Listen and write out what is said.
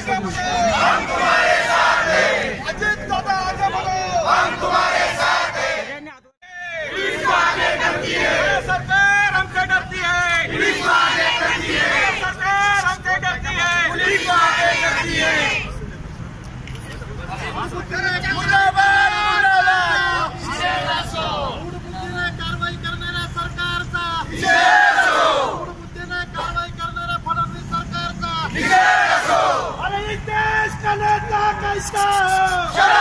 आगे बढ़ो, हम तुम्हारे साथ हैं। अजीत दादा आगे बढ़ो, हम तुम्हारे साथ हैं। पुलिस आगे करती है, सरकार हमसे डरती है। पुलिस आगे करती है, सरकार हमसे डरती है। पुलिस आगे करती है। मुर्दाबाद मुर्दाबाद। बुद्धीने कारवाई करणाऱ्या सरकारचा बुद्धीने कारवाई करणाऱ्या फडणवीस सरकारचा अरे इस देश का नेता कैसा